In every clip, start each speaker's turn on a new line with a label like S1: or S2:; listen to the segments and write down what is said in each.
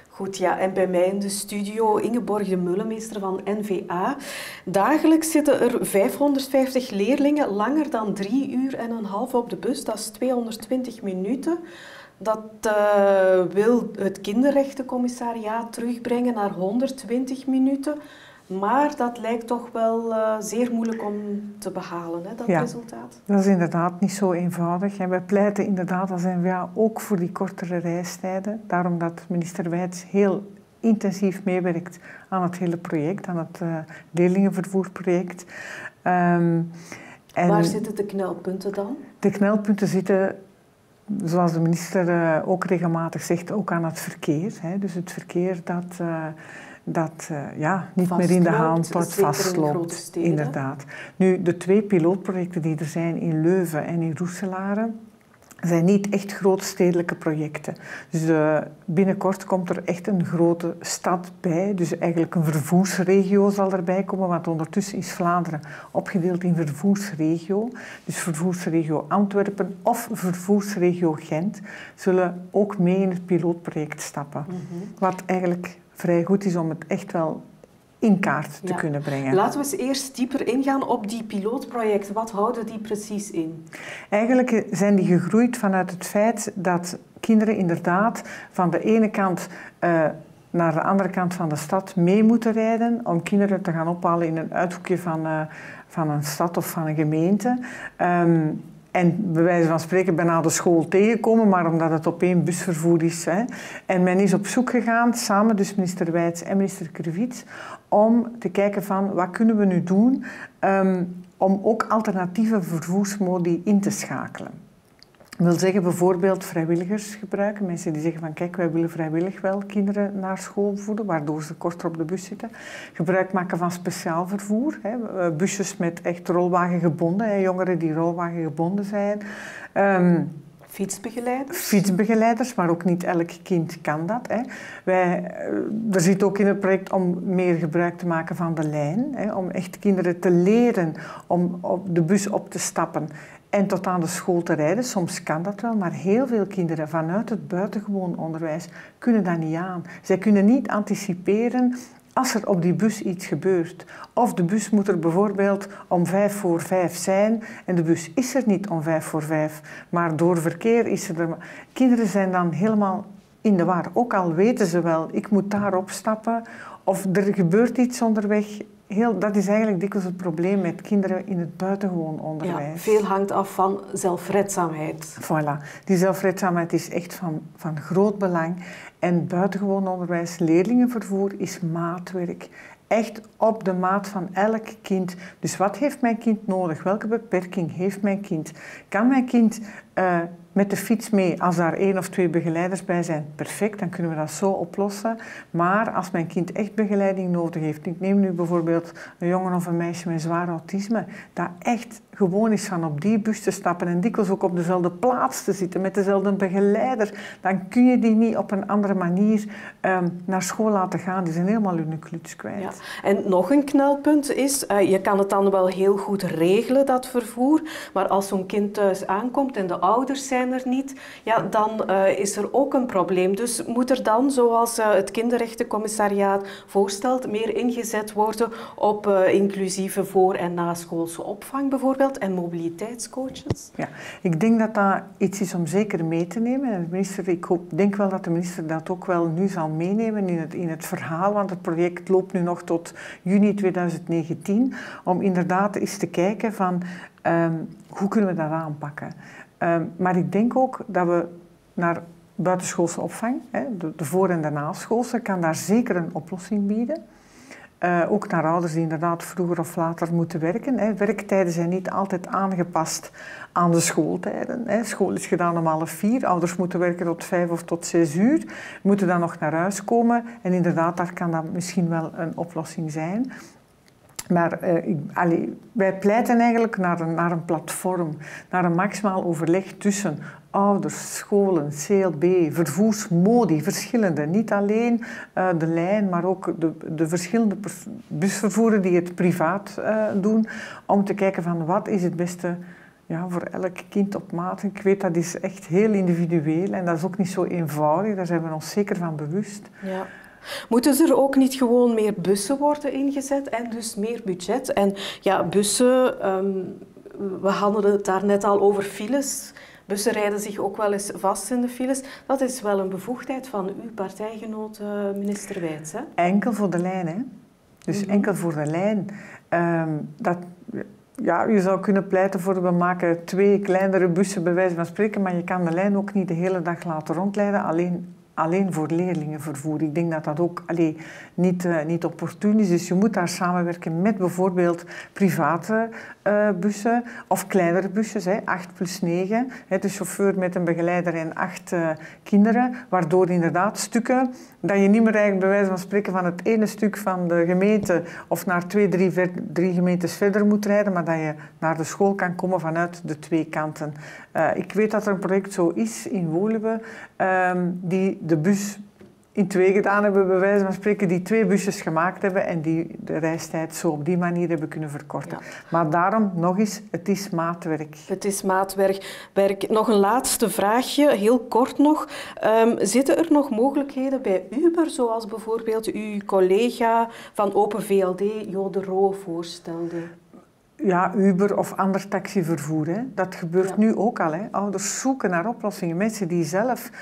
S1: Goed, ja, en bij mij in de studio Ingeborg de Meulemeester van NVA. Dagelijks zitten er 550 leerlingen langer dan 3 uur en een half op de bus. Dat is 220 minuten. Dat wil het kinderrechtencommissariaat terugbrengen naar 120 minuten. Maar dat lijkt toch wel zeer moeilijk om te behalen, hè, dat resultaat.
S2: Dat is inderdaad niet zo eenvoudig. En wij pleiten inderdaad als NVA ook voor die kortere reistijden. Daarom dat minister Wijts heel intensief meewerkt aan het hele project, aan het leerlingenvervoerproject.
S1: Waar zitten de knelpunten dan?
S2: De knelpunten zitten, zoals de minister ook regelmatig zegt, ook aan het verkeer. Hè. Dus het verkeer dat niet meer in de hand wordt, vastloopt. Inderdaad. Nu, de 2 pilootprojecten die er zijn in Leuven en in Roeselare zijn niet echt grootstedelijke projecten. Dus binnenkort komt er echt een grote stad bij. Dus eigenlijk een vervoersregio zal erbij komen, want ondertussen is Vlaanderen opgedeeld in vervoersregio. Dus vervoersregio Antwerpen of vervoersregio Gent zullen ook mee in het pilootproject stappen. Wat eigenlijk vrij goed is om het echt wel in kaart te kunnen brengen.
S1: Laten we eens eerst dieper ingaan op die pilootprojecten. Wat houden die precies in?
S2: Eigenlijk zijn die gegroeid vanuit het feit dat kinderen inderdaad van de ene kant naar de andere kant van de stad mee moeten rijden om kinderen te gaan ophalen in een uithoekje van een stad of van een gemeente. En bij wijze van spreken bijna de school tegenkomen, maar omdat het op 1 busvervoer is. Hè. En men is op zoek gegaan, samen dus minister Wijts en minister Krivits, om te kijken van wat kunnen we nu doen om ook alternatieve vervoersmodi in te schakelen. Dat wil zeggen bijvoorbeeld vrijwilligers gebruiken. Mensen die zeggen van kijk, wij willen vrijwillig wel kinderen naar school voeden, waardoor ze korter op de bus zitten. Gebruik maken van speciaal vervoer. Hè. Busjes met echt rolwagengebonden, hè. Jongeren die rolwagengebonden zijn.
S1: Fietsbegeleiders?
S2: Fietsbegeleiders, maar ook niet elk kind kan dat. Hè. Er zit ook in het project om meer gebruik te maken van de lijn. Hè, om echt kinderen te leren om op de bus op te stappen en tot aan de school te rijden. Soms kan dat wel, maar heel veel kinderen vanuit het buitengewoon onderwijs kunnen dat niet aan. Zij kunnen niet anticiperen als er op die bus iets gebeurt. Of de bus moet er bijvoorbeeld om 5:45 zijn en de bus is er niet om 5:45, maar door verkeer is er. Kinderen zijn dan helemaal in de war. Ook al weten ze wel, ik moet daarop stappen of er gebeurt iets onderweg. Dat is eigenlijk dikwijls het probleem met kinderen in het buitengewoon onderwijs.
S1: Ja, veel hangt af van zelfredzaamheid.
S2: Voilà. Die zelfredzaamheid is echt van groot belang. En buitengewoon onderwijs, leerlingenvervoer, is maatwerk. Echt op de maat van elk kind. Dus wat heeft mijn kind nodig? Welke beperking heeft mijn kind? Kan mijn kind met de fiets mee als daar 1 of 2 begeleiders bij zijn? Perfect, dan kunnen we dat zo oplossen. Maar als mijn kind echt begeleiding nodig heeft, ik neem nu bijvoorbeeld een jongen of een meisje met zwaar autisme, dat echt gewoon is van op die bus te stappen en dikwijls ook op dezelfde plaats te zitten met dezelfde begeleider, dan kun je die niet op een andere manier naar school laten gaan. Die zijn helemaal hun kluts kwijt.
S1: Ja. En nog een knelpunt is, je kan het dan wel heel goed regelen, dat vervoer, maar als zo'n kind thuis aankomt en de ouders zijn er niet, ja, dan is er ook een probleem. Dus moet er dan, zoals het kinderrechtencommissariaat voorstelt, meer ingezet worden op inclusieve voor- en naschoolse opvang bijvoorbeeld en mobiliteitscoaches?
S2: Ja, ik denk dat dat iets is om zeker mee te nemen. En de minister, ik denk wel dat de minister dat ook wel nu zal meenemen in het verhaal, want het project loopt nu nog tot juni 2019, om inderdaad eens te kijken van hoe kunnen we dat aanpakken. Maar ik denk ook dat we naar buitenschoolse opvang, de voor- en de naschoolse, kan daar zeker een oplossing bieden. Ook naar ouders die inderdaad vroeger of later moeten werken. Hè. Werktijden zijn niet altijd aangepast aan de schooltijden. Hè. School is gedaan om 3:30. Ouders moeten werken tot 5 of tot 6 uur. Moeten dan nog naar huis komen. En inderdaad, daar kan dat misschien wel een oplossing zijn. Maar wij pleiten eigenlijk naar een platform, naar een maximaal overleg tussen ouders, scholen, CLB, vervoersmodi, verschillende. Niet alleen de lijn, maar ook de verschillende busvervoeren die het privaat doen, om te kijken van wat is het beste ja, voor elk kind op maat. Ik weet, dat is echt heel individueel en dat is ook niet zo eenvoudig. Daar zijn we ons zeker van bewust.
S1: Ja. Moeten er ook niet gewoon meer bussen worden ingezet en dus meer budget? En ja, bussen, we hadden het daar net al over files. Bussen rijden zich ook wel eens vast in de files. Dat is wel een bevoegdheid van uw partijgenoot, minister Wijts, hè?
S2: Enkel voor de lijn, hè. Dus enkel voor de lijn. Ja, je zou kunnen pleiten voor, we maken 2 kleinere bussen bij wijze van spreken, maar je kan de lijn ook niet de hele dag laten rondleiden, alleen voor leerlingenvervoer. Ik denk dat dat ook niet opportun is. Dus je moet daar samenwerken met bijvoorbeeld private bussen of kleinere busjes, 8+9. De chauffeur met een begeleider en 8 kinderen, waardoor inderdaad stukken dat je niet meer eigenlijk bij wijze van spreken van het ene stuk van de gemeente of naar 2, 3 gemeentes verder moet rijden, maar dat je naar de school kan komen vanuit de 2 kanten. Ik weet dat er een project zo is in Woluwe, die de bus in 2 gedaan hebben, bij wijze van spreken, die 2 busjes gemaakt hebben en die de reistijd zo op die manier hebben kunnen verkorten. Ja. Maar daarom, nog eens, het is maatwerk.
S1: Het is maatwerk. Nog een laatste vraagje, heel kort nog. Zitten er nog mogelijkheden bij Uber, zoals bijvoorbeeld uw collega van Open VLD, Jo de Roo, voorstelde?
S2: Ja, Uber of ander taxivervoer. Hè. Dat gebeurt nu ook al. Hè. Ouders zoeken naar oplossingen. Mensen die zelf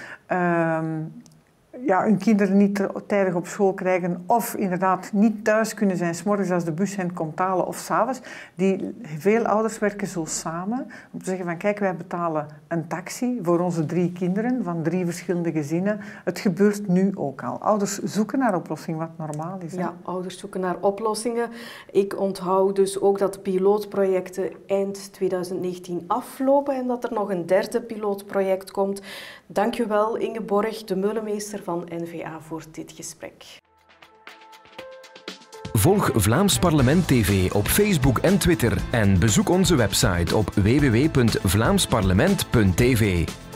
S2: hun kinderen niet tijdig op school krijgen of inderdaad niet thuis kunnen zijn 's morgens als de bus hen komt halen of 's avonds. Veel ouders werken zo samen om te zeggen van kijk, wij betalen een taxi voor onze 3 kinderen van 3 verschillende gezinnen. Het gebeurt nu ook al. Ouders zoeken naar oplossingen, wat normaal is. Hè?
S1: Ja, ouders zoeken naar oplossingen. Ik onthoud dus ook dat de pilootprojecten eind 2019 aflopen en dat er nog een 3e pilootproject komt. Dank u wel, Ingeborg de Meulemeester van N-VA, voor dit gesprek.
S3: Volg Vlaams Parlement TV op Facebook en Twitter en bezoek onze website op www.vlaamsparlement.tv.